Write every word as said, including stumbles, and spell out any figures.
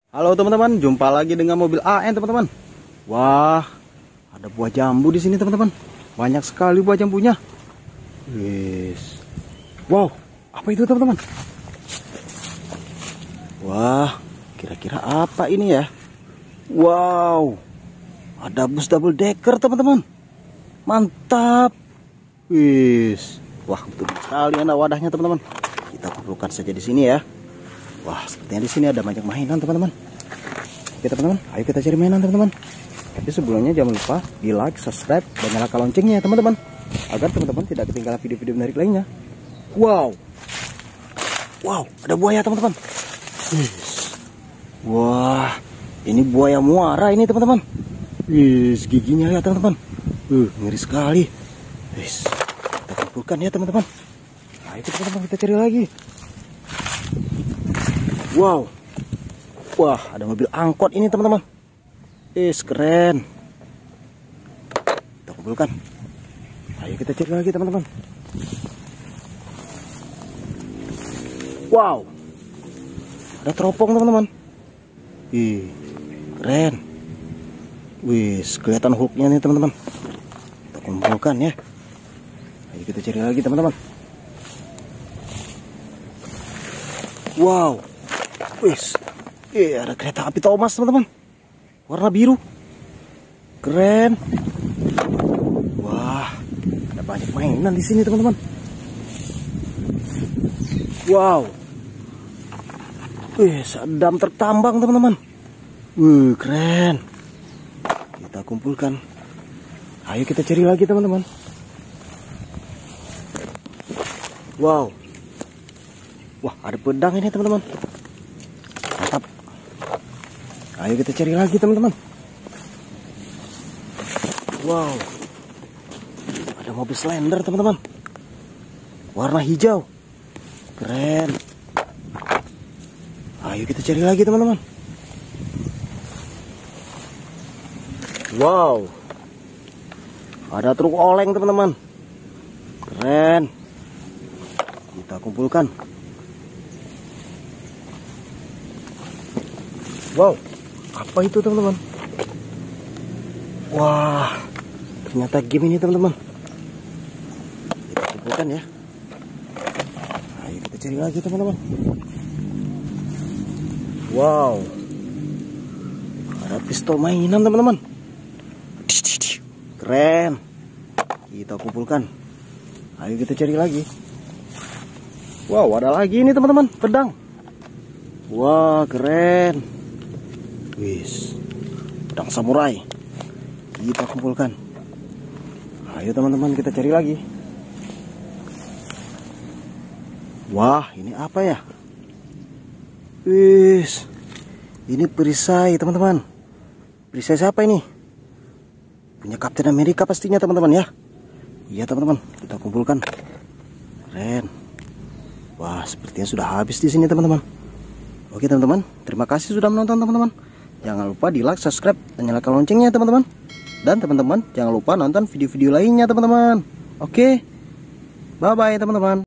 Halo teman-teman, jumpa lagi dengan mobil A N teman-teman. Wah, ada buah jambu di sini teman-teman. Banyak sekali buah jambunya. Yes. Wow, apa itu teman-teman? Wah, kira-kira apa ini ya? Wow, ada bus double decker teman-teman. Mantap. Wis. Wah, betul sekali ada wadahnya teman-teman. Kita kumpulkan saja di sini ya. Wah, sepertinya di sini ada banyak mainan teman-teman. Oke teman-teman, ayo kita cari mainan teman-teman. Tapi sebelumnya jangan lupa di like, subscribe, dan nyalakan loncengnya ya teman-teman, agar teman-teman tidak ketinggalan video-video menarik lainnya. Wow, wow, ada buaya teman-teman. Wah, ini buaya muara ini teman-teman. Wis, giginya lihat teman-teman. Uh, ngeri sekali. Wis, kita kumpulkan ya teman-teman. Ayo teman-teman, kita cari lagi. Wow, wah, ada mobil angkot ini teman-teman. Eh, keren. Kita kumpulkan. Ayo kita cari lagi teman-teman. Wow, ada teropong teman-teman. Ih, keren. Wih, kelihatan hooknya nih teman-teman. Kita kumpulkan ya. Ayo kita cari lagi teman-teman. Wow. Wis, eh, ada kereta api Thomas teman-teman, warna biru, keren. Wah, ada banyak mainan di sini teman-teman. Wow, wis, ada dam tertambang teman-teman. Wih, keren. Kita kumpulkan. Ayo kita cari lagi teman-teman. Wow, wah, ada pedang ini teman-teman. Mantap. Ayo kita cari lagi teman-teman. Wow, ada mobil Slender teman-teman, warna hijau, keren. Ayo kita cari lagi teman-teman. Wow, ada truk oleng teman-teman, keren. Kita kumpulkan. Wow, apa itu teman-teman? Wah, ternyata game ini teman-teman. Kita kumpulkan ya. Ayo kita cari lagi teman-teman. Wow, ada pistol mainan teman-teman. Keren. Kita kumpulkan. Ayo kita cari lagi. Wow, ada lagi ini teman-teman, pedang. Wah, keren. Wis, pedang samurai. Kita kumpulkan. Ayo teman-teman, kita cari lagi. Wah, ini apa ya? Wis, ini perisai teman-teman. Perisai siapa ini? Punya Kapten Amerika pastinya teman-teman ya. Iya teman-teman, kita kumpulkan. Keren. Wah, sepertinya sudah habis di sini teman-teman. Oke teman-teman, terima kasih sudah menonton teman-teman. Jangan lupa di like, subscribe, dan nyalakan loncengnya teman-teman. Dan teman-teman jangan lupa nonton video-video lainnya teman-teman. Oke, bye-bye teman-teman.